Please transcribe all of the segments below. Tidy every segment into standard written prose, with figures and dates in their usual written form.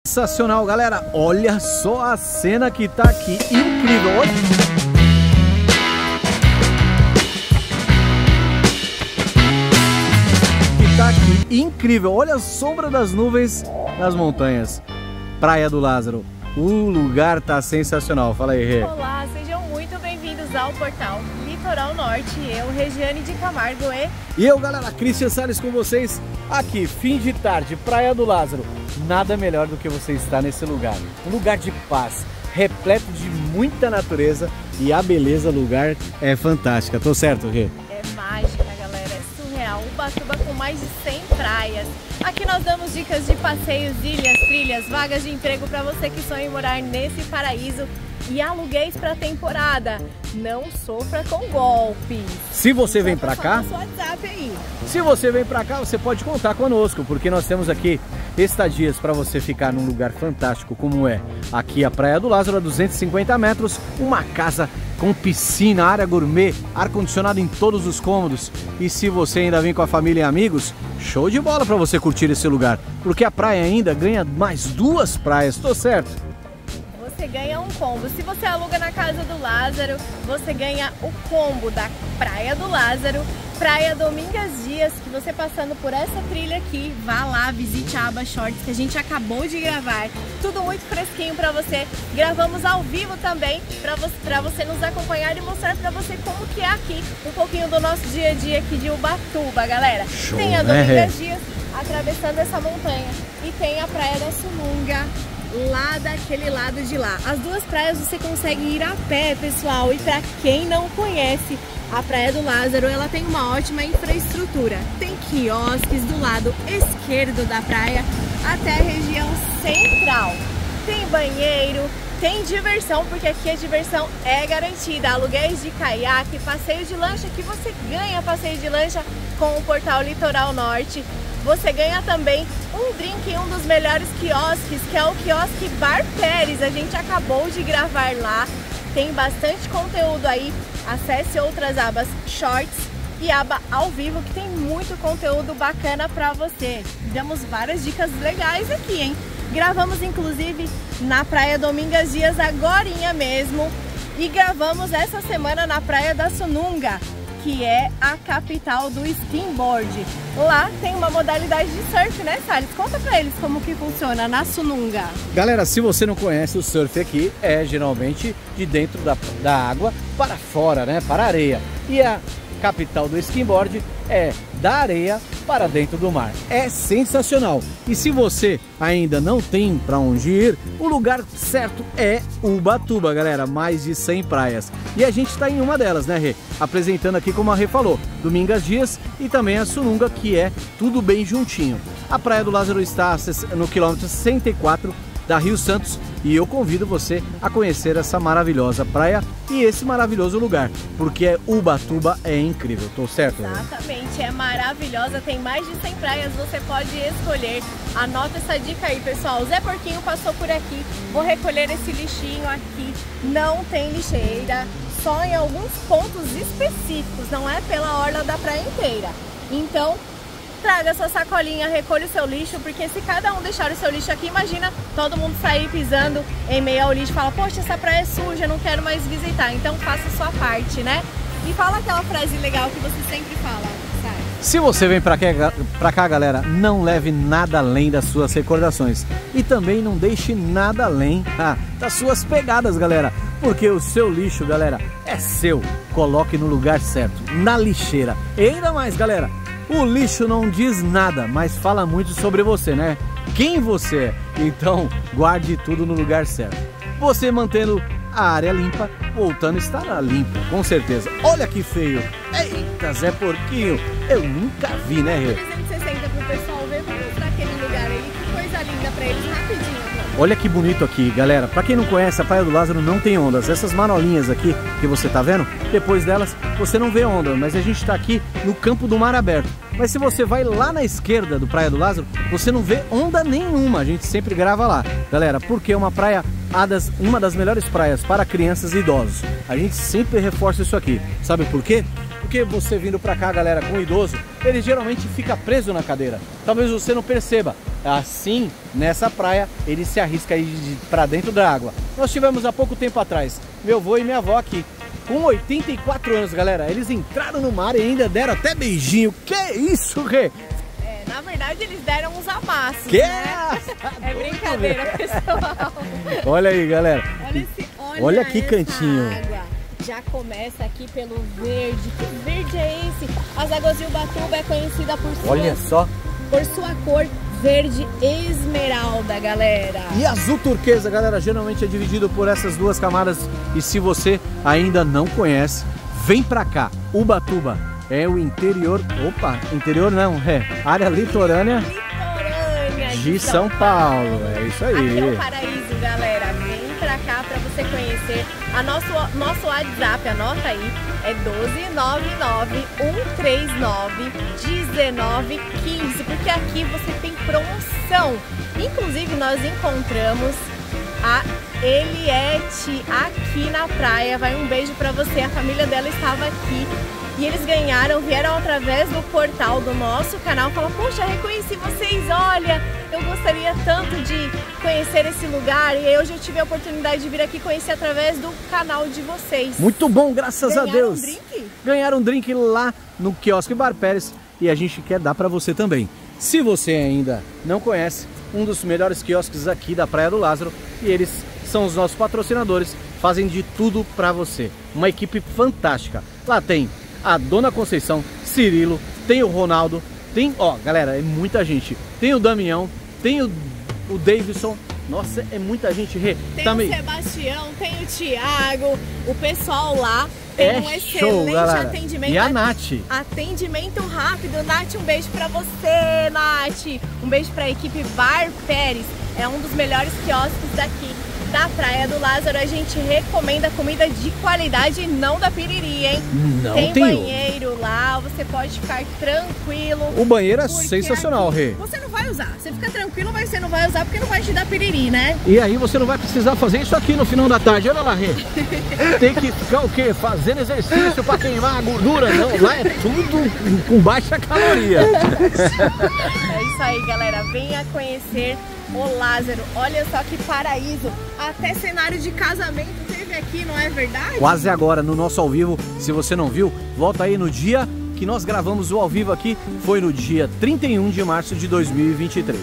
Sensacional, galera. Olha só a cena que tá aqui. Incrível. Olha. Que tá aqui. Incrível. Olha a sombra das nuvens nas montanhas. Praia do Lázaro. O lugar tá sensacional. Fala aí, Rê. Olá, sejam muito bem-vindos ao portal Litoral Norte. Eu, Regiane de Camargo e eu, galera, Cristian Salles com vocês. Aqui, fim de tarde, Praia do Lázaro. Nada melhor do que você estar nesse lugar. Um lugar de paz, repleto de muita natureza e a beleza do lugar é fantástica. Tô certo, Rê? É mágica, galera. É surreal. Ubatuba com mais de 100 praias. Aqui nós damos dicas de passeios, ilhas, trilhas, vagas de emprego para você que sonha em morar nesse paraíso e aluguéis para temporada. Não sofra com golpes. Se você vem para cá, WhatsApp aí. Se você vem para cá, você pode contar conosco, porque nós temos aqui estadias para você ficar num lugar fantástico como é aqui a Praia do Lázaro, a 250 metros, uma casa com piscina, área gourmet, ar-condicionado em todos os cômodos. E se você ainda vem com a família e amigos, show de bola para você curtir esse lugar, porque a praia ainda ganha mais 2 praias, tô certo? Você ganha um combo. Se você aluga na Casa do Lázaro, você ganha o combo da Praia do Lázaro, Praia Domingas Dias, que você passando por essa trilha aqui, vá lá, visite a aba Shorts que a gente acabou de gravar. Tudo muito fresquinho pra você. Gravamos ao vivo também, pra você nos acompanhar e mostrar pra você como que é aqui, um pouquinho do nosso dia a dia aqui de Ubatuba, galera. Show, tem a Domingas Dias atravessando essa montanha e tem a Praia da Sununga, lá daquele lado de lá. As 2 praias você consegue ir a pé, pessoal. E para quem não conhece, a Praia do Lázaro, ela tem uma ótima infraestrutura. Tem quiosques do lado esquerdo da praia até a região central. Tem banheiro, tem diversão, porque aqui a diversão é garantida. Aluguéis de caiaque, passeio de lancha, que você ganha passeio de lancha com o portal Litoral Norte. Você ganha também um drink em um dos melhores quiosques, que é o quiosque Bar Pérez. A gente acabou de gravar lá, tem bastante conteúdo aí. Acesse outras abas Shorts e aba Ao Vivo, que tem muito conteúdo bacana pra você. Damos várias dicas legais aqui, hein? Gravamos inclusive na Praia Domingas Dias agorinha mesmo, e gravamos essa semana na Praia da Sununga, que é a capital do skimboard. Lá tem uma modalidade de surf, né, Salles? Conta pra eles como que funciona na Sununga. Galera, se você não conhece, o surf aqui é geralmente de dentro da água para fora, né, para a areia. E a capital do skimboard é da areia para dentro do mar. É sensacional. E se você ainda não tem para onde ir, o lugar certo é Ubatuba, galera. Mais de 100 praias. E a gente está em uma delas, né, Rê? Apresentando aqui, como a Rê falou, Domingas Dias e também a Sununga, que é tudo bem juntinho. A Praia do Lázaro está no quilômetro 64 da Rio Santos, e eu convido você a conhecer essa maravilhosa praia e esse maravilhoso lugar, porque Ubatuba é incrível, tô certo? Exatamente, é maravilhosa, tem mais de 100 praias, você pode escolher. Anota essa dica aí, pessoal. O Zé Porquinho passou por aqui, vou recolher esse lixinho aqui. Não tem lixeira, só em alguns pontos específicos, não é pela orla da praia inteira. Então, traga sua sacolinha, recolha o seu lixo, porque se cada um deixar o seu lixo aqui, imagina todo mundo sair pisando em meio ao lixo e fala, poxa, essa praia é suja, não quero mais visitar. Então faça a sua parte, né? E fala aquela frase legal que você sempre fala, sabe? Se você vem pra cá, galera, não leve nada além das suas recordações. E também não deixe nada além das suas pegadas, galera. Porque o seu lixo, galera, é seu. Coloque no lugar certo, na lixeira. E ainda mais, galera, o lixo não diz nada, mas fala muito sobre você, né? Quem você é. Então, guarde tudo no lugar certo. Você mantendo a área limpa, voltando a estar limpa, com certeza. Olha que feio. Eita, Zé Porquinho. Eu nunca vi, né, Rê? 360 pro pessoal ver, vamos mostrar aquele lugar aí. Que coisa linda pra eles, rapidinho. Olha que bonito aqui, galera. Pra quem não conhece, a Praia do Lázaro não tem ondas. Essas manolinhas aqui que você tá vendo, depois delas você não vê onda, mas a gente tá aqui no campo do mar aberto. Mas se você vai lá na esquerda do Praia do Lázaro, você não vê onda nenhuma. A gente sempre grava lá, galera, porque é uma praia, uma das melhores praias para crianças e idosos. A gente sempre reforça isso aqui. Sabe por quê? porque você vindo pra cá, galera, com o idoso, ele geralmente fica preso na cadeira. Talvez você não perceba. Assim, nessa praia, ele se arrisca aí pra dentro da água. Nós tivemos há pouco tempo atrás meu avô e minha avó aqui, com 84 anos, galera. Eles entraram no mar e ainda deram até beijinho. Que isso, Rê? Na verdade, eles deram uns amassos, Que? né? É brincadeira, pessoal. Olha aí, galera. Olha que essa cantinho. Água. Já começa aqui pelo verde. Que verde é esse? As águas de Ubatuba é conhecida por sua cor verde esmeralda, galera. E azul turquesa, galera, geralmente é dividido por essas duas camadas. E se você ainda não conhece, vem pra cá. Ubatuba é o interior, interior não, é área litorânea de São Paulo. É isso aí. Aqui é o paraíso, galera. Vem pra cá pra você conhecer. Nosso WhatsApp, anota aí, é 1299-139-1915, porque aqui você tem promoção. Inclusive, nós encontramos a Eliette aqui na praia. Vai um beijo pra você. A família dela estava aqui. E eles vieram através do portal do nosso canal, falaram, poxa, reconheci vocês, olha, eu gostaria tanto de conhecer esse lugar. E aí hoje eu tive a oportunidade de vir aqui conhecer através do canal de vocês. Muito bom, graças a Deus. Ganharam um drink? Ganharam um drink lá no quiosque Bar Pérez e a gente quer dar para você também. Se você ainda não conhece, um dos melhores quiosques aqui da Praia do Lázaro, e eles são os nossos patrocinadores, fazem de tudo para você. Uma equipe fantástica. Lá tem a Dona Conceição, Cirilo, tem o Ronaldo, tem, ó, galera, é muita gente. Tem o Damião, tem o Davidson, nossa, é muita gente. Tem também o Sebastião, tem o Thiago, o pessoal lá tem um excelente atendimento. E a Nath. Atendimento rápido. Nath, um beijo pra você, Nath. Um beijo pra equipe Bar Pérez. É um dos melhores quiosques daqui da Praia do Lázaro. A gente recomenda comida de qualidade, não da piriri, hein? Não tem tem banheiro lá, você pode ficar tranquilo. O banheiro é sensacional, Rê. Você não vai usar, você fica tranquilo, mas você não vai usar porque não vai te dar piriri, né? E aí você não vai precisar fazer isso aqui no final da tarde, olha lá, Rê. Tem que ficar o quê? Fazendo exercício para queimar a gordura, não. Lá é tudo com baixa caloria. É isso aí, galera. Venha conhecer o Lázaro. Olha só que paraíso. Até cenário de casamento teve aqui, não é verdade? Quase agora no nosso ao vivo. Se você não viu, volta aí no dia que nós gravamos o ao vivo aqui. Foi no dia 31 de março de 2023.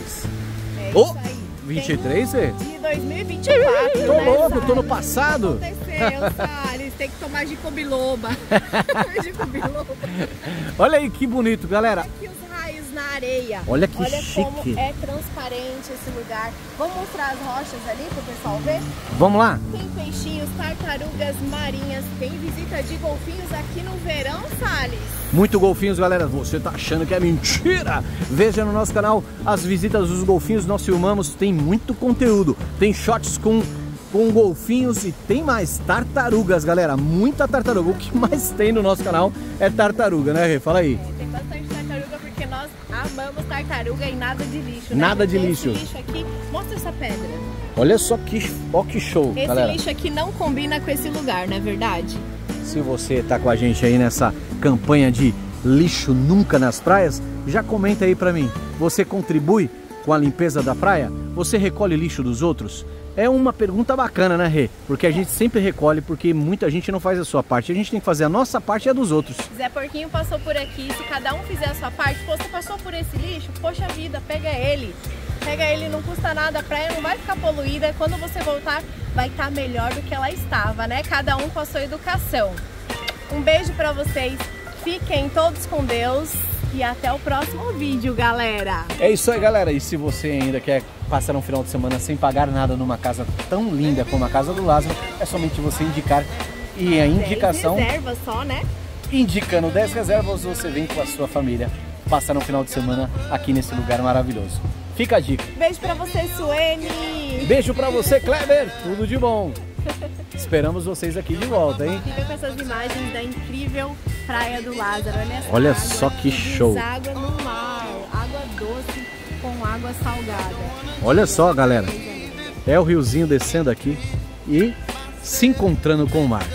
É isso aí. 23, Rê? De 2024. Tô louco, Salles? tô no passado. Aconteceu, Salles. Tem que tomar Ginkgo biloba. Ginkgo biloba. Olha aí que bonito, galera. Aqui os raios na areia. Olha que Olha chique. como é transparente esse lugar. Vamos mostrar as rochas ali pro pessoal ver? Vamos lá? Tem peixinhos, tartarugas marinhas, tem visita de golfinhos aqui no verão, Salles. Muito golfinhos, galera. Você tá achando que é mentira? Veja no nosso canal as visitas dos golfinhos. Nós filmamos, tem muito conteúdo. Tem shots com golfinhos e tem mais tartarugas, galera. Muita tartaruga. O que mais tem no nosso canal é tartaruga, né, Rê? Fala aí. Tem bastante tartaruga porque nós amamos tartaruga e nada de lixo, né? Nada de Porque lixo. Esse lixo aqui, mostra essa pedra. Olha só que show, Esse galera. lixo aqui não combina com esse lugar, não é verdade? Se você tá com a gente aí nessa campanha de lixo nunca nas praias, já comenta aí pra mim. Você contribui com a limpeza da praia? Você recolhe lixo dos outros? É uma pergunta bacana, né, Rê? Porque a gente sempre recolhe, porque muita gente não faz a sua parte. A gente tem que fazer a nossa parte e a dos outros. Zé Porquinho passou por aqui, se cada um fizer a sua parte, você passou por esse lixo, poxa vida, pega ele. Pega ele, não custa nada, a praia não vai ficar poluída. Quando você voltar, vai estar melhor do que ela estava, né? Cada um com a sua educação. Um beijo pra vocês, fiquem todos com Deus e até o próximo vídeo, galera. É isso aí, galera. E se você ainda quer passar um final de semana sem pagar nada numa casa tão linda como a Casa do Lázaro, é somente você indicar. E a indicação... 10 reservas só, né? Indicando 10 reservas, você vem com a sua família passar um final de semana aqui nesse lugar maravilhoso. Fica a dica. Beijo pra você, Suene. Beijo pra você, Kleber. Tudo de bom. Esperamos vocês aqui de volta, hein? Fica com essas imagens da incrível Praia do Lázaro. Olha essa Olha água só que show. Água no mar, água doce com água salgada. Olha só, galera. É o riozinho descendo aqui e se encontrando com o mar.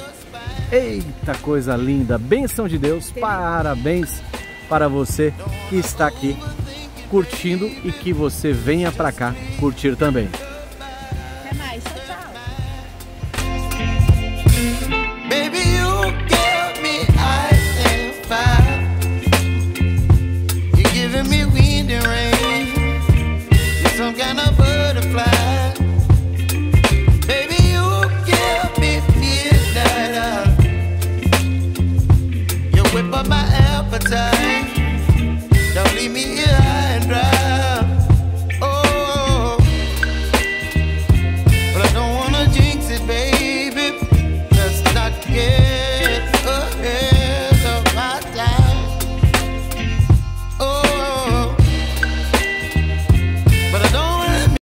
Eita, coisa linda, bênção de Deus, parabéns para você que está aqui curtindo e que você venha para cá curtir também. Até mais, tchau, tchau. Baby, you give me ice and fire. You're giving me wind and rain. You're some kind of butterfly. Baby, you give me midnight. You whip up my appetite. Don't leave me